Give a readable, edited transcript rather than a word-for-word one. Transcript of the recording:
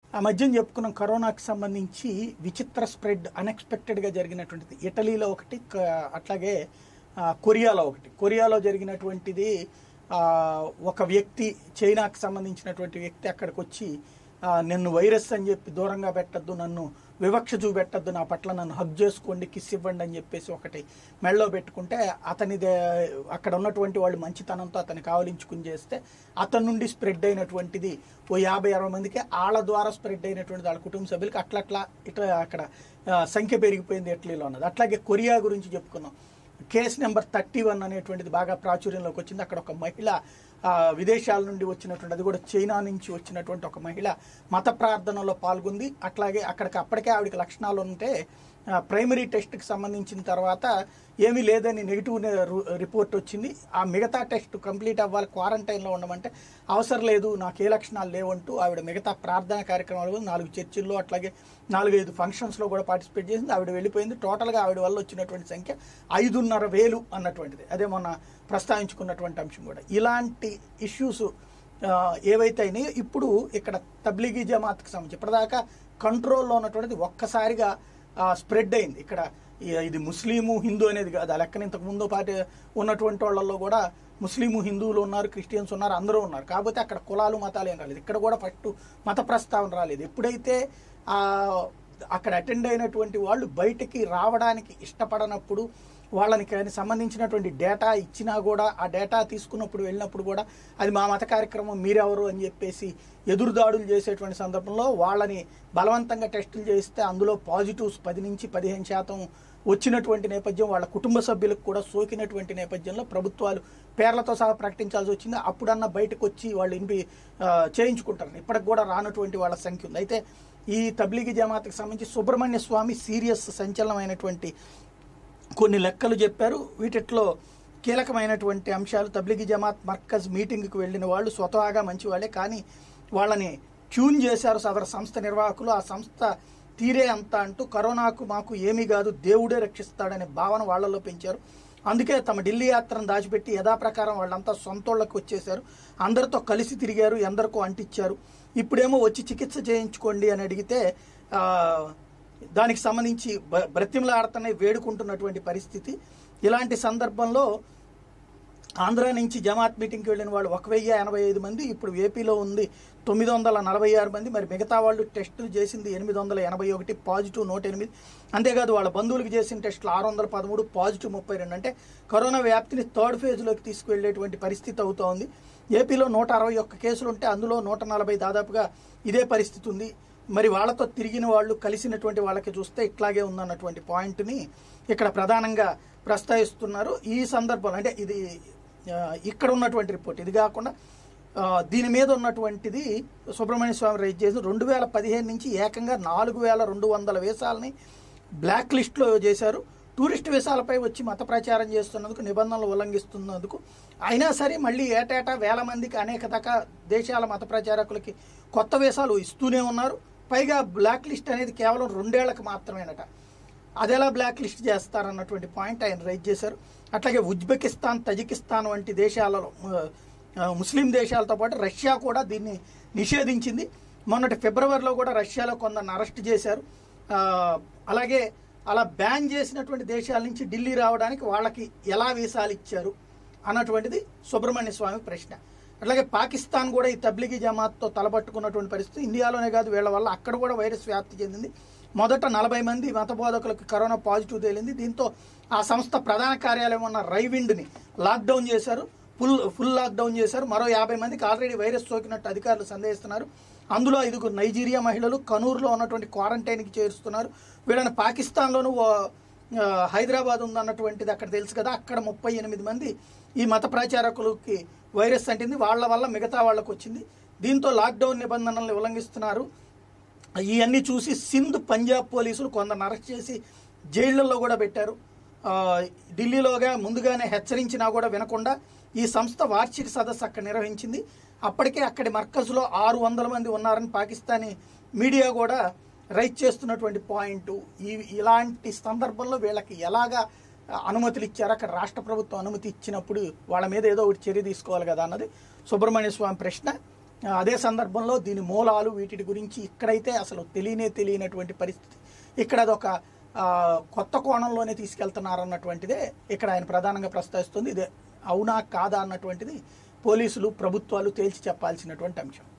ఆ మధ్యన చెప్పుకున్నాం కరోనాకి సంబంధించి విచిత్ర స్ప్రెడ్ అన్ఎక్స్పెక్టెడ్గా జరిగినటువంటిది ఇటలీలో ఒకటి, అట్లాగే కొరియాలో ఒకటి. కొరియాలో జరిగినటువంటిది ఒక వ్యక్తి, చైనాకి సంబంధించినటువంటి వ్యక్తి అక్కడికి వచ్చి నన్ను వైరస్ అని చెప్పి దూరంగా పెట్టద్దు, నన్ను వివక్ష చూపెట్టద్దు, నా పట్ల నన్ను హగ్ చేసుకోండి, కిస్ ఇవ్వండి అని చెప్పేసి ఒకటి మెడలో పెట్టుకుంటే అతనిదే అక్కడ ఉన్నటువంటి వాళ్ళు మంచితనంతో అతన్ని కావలించుకుని చేస్తే అతని నుండి స్ప్రెడ్ అయినటువంటిది ఓ 50-60 మందికి వాళ్ళ ద్వారా స్ప్రెడ్ అయినటువంటిది వాళ్ళ కుటుంబ సభ్యులకి అట్లా అక్కడ సంఖ్య పెరిగిపోయింది ఇటలీలో అన్నది. అట్లాగే కొరియా గురించి చెప్పుకున్నాం. కేసు నెంబర్ 31 అనేటువంటిది బాగా ప్రాచుర్యంలోకి వచ్చింది. అక్కడ ఒక మహిళ విదేశాల నుండి వచ్చినటువంటి, అది కూడా చైనా నుంచి వచ్చినటువంటి ఒక మహిళ మత ప్రార్థనలో పాల్గొంది. అట్లాగే అప్పటికే ఆవిడకి లక్షణాలు ఉంటే ప్రైమరీ టెస్ట్కి సంబంధించిన తర్వాత ఏమీ లేదని నెగిటివ్ రిపోర్ట్ వచ్చింది. ఆ మిగతా టెస్ట్ కంప్లీట్ అవ్వాలి, క్వారంటైన్లో ఉండమంటే అవసరం లేదు, నాకు ఏ లక్షణాలు లేవంటూ ఆవిడ మిగతా ప్రార్థన కార్యక్రమాలు 4 చర్చిల్లో అట్లాగే 4-5 ఫంక్షన్స్లో కూడా పార్టిసిపేట్ చేసింది. ఆవిడ వెళ్ళిపోయింది. టోటల్గా ఆవిడ వల్ల వచ్చినటువంటి సంఖ్య 5,500 అన్నటువంటిది. అదే మొన్న ప్రస్తావించుకున్నటువంటి అంశం కూడా. ఇలాంటి ఇష్యూస్ ఏవైతే అయినాయో ఇప్పుడు ఇక్కడ తబ్లీగీ జమాత్కి సంబంధించి ఇప్పటిదాకా కంట్రోల్లో ఉన్నటువంటిది ఒక్కసారిగా స్ప్రెడ్ అయింది. ఇక్కడ ఇది ముస్లిము హిందూ అనేది కాదు. ఆ లెక్కన ఇంతకు ముందు పార్టీ ఉన్నటువంటి వాళ్ళల్లో కూడా ముస్లిము హిందువులు ఉన్నారు, క్రిస్టియన్స్ ఉన్నారు, అందరూ ఉన్నారు. కాకపోతే అక్కడ కులాలు మతాలు ఏం రాలేదు. ఇక్కడ కూడా ఫస్ట్ మత ప్రస్తావన రాలేదు. ఎప్పుడైతే అక్కడ అటెండ్ అయినటువంటి వాళ్ళు బయటికి రావడానికి ఇష్టపడనప్పుడు, వాళ్ళని కానీ సంబంధించినటువంటి డేటా ఇచ్చినా కూడా ఆ డేటా తీసుకున్నప్పుడు వెళ్ళినప్పుడు కూడా అది మా మత కార్యక్రమం, మీరెవరు అని చెప్పేసి ఎదురుదాడులు చేసేటువంటి సందర్భంలో వాళ్ళని బలవంతంగా టెస్టులు చేయిస్తే అందులో పాజిటివ్స్ 10-15% వచ్చినటువంటి నేపథ్యం, వాళ్ళ కుటుంబ సభ్యులకు కూడా సోకినటువంటి నేపథ్యంలో ప్రభుత్వాలు పేర్లతో సహా ప్రకటించాల్సి వచ్చింది. అప్పుడన్నా బయటకు వచ్చి వాళ్ళు చేయించుకుంటారు. ఇప్పటికి కూడా రానటువంటి వాళ్ళ సంఖ్య ఉంది. అయితే ఈ తబ్లీగీ జమాత్కి సంబంధించి సుబ్రహ్మణ్య స్వామి సీరియస్ సంచలనమైనటువంటి కొన్ని లెక్కలు చెప్పారు. వీటిలో కీలకమైనటువంటి అంశాలు, తబ్లీగీ జమాత్ మర్కజ్ మీటింగ్కి వెళ్ళిన వాళ్ళు స్వతహాగా మంచి వాళ్ళే, కానీ వాళ్ళని ట్యూన్ చేశారు సదరు సంస్థ నిర్వాహకులు. ఆ సంస్థ తీరే అంత అంటూ కరోనాకు మాకు ఏమీ కాదు, దేవుడే రక్షిస్తాడనే భావన వాళ్లలో పెంచారు. అందుకే తమ ఢిల్లీ యాత్రను దాచిపెట్టి యథాప్రకారం వాళ్ళంతా సొంతోళ్లకు వచ్చేశారు. అందరితో కలిసి తిరిగారు, ఎందరికో అంటించారు. ఇప్పుడేమో వచ్చి చికిత్స చేయించుకోండి అని అడిగితే దానికి సంబంధించి బ్రతిమలాడుతూనే వేడుకుంటున్నటువంటి పరిస్థితి. ఇలాంటి సందర్భంలో ఆంధ్ర నుంచి జమాత్ మీటింగ్కి వెళ్ళిన వాళ్ళు 1,085 మంది, ఇప్పుడు ఏపీలో ఉంది 946 మంది. మరి మిగతా వాళ్ళు టెస్టులు చేసింది 881, పాజిటివ్ 108. అంతేకాదు వాళ్ళ బంధువులకు చేసిన టెస్టులు 613, పాజిటివ్ 32. అంటే కరోనా వ్యాప్తిని 3rd ఫేజ్లోకి తీసుకువెళ్లేటువంటి పరిస్థితి అవుతోంది. ఏపీలో 161 కేసులు ఉంటే అందులో 140 దాదాపుగా ఇదే పరిస్థితి ఉంది. మరి వాళ్ళతో తిరిగిన వాళ్ళు, కలిసినటువంటి వాళ్ళకి చూస్తే ఇట్లాగే ఉందన్నటువంటి పాయింట్ని ఇక్కడ ప్రధానంగా ప్రస్తావిస్తున్నారు. ఈ సందర్భంలో అంటే ఇది ఇక్కడ ఉన్నటువంటి రిపోర్ట్, ఇది కాకుండా దీని మీద ఉన్నటువంటిది సుబ్రహ్మణ్య స్వామి రైజ్ చేసి 2015 నుంచి ఏకంగా 4,200 వీసాలని బ్లాక్ లిస్ట్లో చేశారు. టూరిస్ట్ వీసాలపై వచ్చి మత ప్రచారం చేస్తున్నందుకు, నిబంధనలు ఉల్లంఘిస్తున్నందుకు అయినా సరే మళ్ళీ ఏటేటా 1000 మందికి అనేక దేశాల మత ప్రచారకులకి కొత్త వీసాలు ఇస్తూనే ఉన్నారు. పైగా బ్లాక్ లిస్ట్ అనేది కేవలం 2 ఏళ్లకు మాత్రమేనట. అదెలా బ్లాక్ లిస్ట్ చేస్తారన్నటువంటి పాయింట్ ఆయన రైజ్ చేశారు. అట్లాగే ఉజ్బెకిస్తాన్, తజికిస్తాన్ వంటి దేశాలలో, ముస్లిం దేశాలతో పాటు రష్యా కూడా దీన్ని నిషేధించింది. మొన్నటి ఫిబ్రవరిలో కూడా రష్యాలో కొందరిని అరెస్ట్ చేశారు. అలాగే అలా బ్యాన్ చేసినటువంటి దేశాల నుంచి ఢిల్లీ రావడానికి వాళ్ళకి ఎలా వీసాలు ఇచ్చారు అన్నటువంటిది సుబ్రహ్మణ్య స్వామి ప్రశ్న. అట్లాగే పాకిస్తాన్ కూడా ఈ తబ్లీగీ జమాత్తో తలపట్టుకున్నటువంటి పరిస్థితి. ఇండియాలోనే కాదు, వీళ్ళ వల్ల అక్కడ కూడా వైరస్ వ్యాప్తి చెందింది. మొదట 40 మంది మత బోధకులకు కరోనా పాజిటివ్ తేలింది. దీంతో ఆ సంస్థ ప్రధాన కార్యాలయం ఉన్న రైవిండ్ని లాక్డౌన్ చేశారు, ఫుల్ లాక్డౌన్ చేశారు. మరో 50 మందికి ఆల్రెడీ వైరస్ సోకినట్టు అధికారులు సందేహిస్తున్నారు. అందులో 5 నైజీరియా మహిళలు కనూరులో ఉన్నటువంటి క్వారంటైన్కి చేరుస్తున్నారు. వీళ్ళని పాకిస్తాన్లోనూ హైదరాబాద్ ఉందన్నటువంటిది అక్కడ తెలుసు కదా, అక్కడ 38 మంది ఈ మత ప్రచారకులకి వైరస్ అంటింది. వాళ్ళ వల్ల మిగతా వాళ్ళకు వచ్చింది. దీంతో లాక్డౌన్ నిబంధనలను ఉల్లంఘిస్తున్నారు. ఇవన్నీ చూసి సింధ్, పంజాబ్ పోలీసులు కొందరిని అరెస్ట్ చేసి జైళ్లలో కూడా పెట్టారు. ఢిల్లీలోగా ముందుగానే హెచ్చరించినా కూడా వినకుండా ఈ సంస్థ వార్షిక సదస్సు అక్కడ నిర్వహించింది. అప్పటికే అక్కడి మర్కజ్లో 600 మంది ఉన్నారని పాకిస్తానీ మీడియా కూడా రైజ్ చేస్తున్నటువంటి పాయింట్. ఇలాంటి సందర్భంలో వీళ్ళకి ఎలాగా అనుమతులు ఇచ్చారు, అక్కడ రాష్ట్ర ప్రభుత్వం అనుమతి ఇచ్చినప్పుడు వాళ్ళ మీద ఏదో ఒకటి చర్య తీసుకోవాలి కదా అన్నది సుబ్రహ్మణ్య స్వామి ప్రశ్న. అదే సందర్భంలో దీని మూలాలు వీటి గురించి ఇక్కడైతే అసలు తెలియనటువంటి పరిస్థితి. ఇక్కడ అదొక కొత్త కోణంలోనే తీసుకెళ్తున్నారన్నటువంటిదే ఇక్కడ ఆయన ప్రధానంగా ప్రస్తావిస్తుంది. ఇదే అవునా కాదా అన్నటువంటిది పోలీసులు ప్రభుత్వాలు తేల్చి చెప్పాల్సినటువంటి అంశం.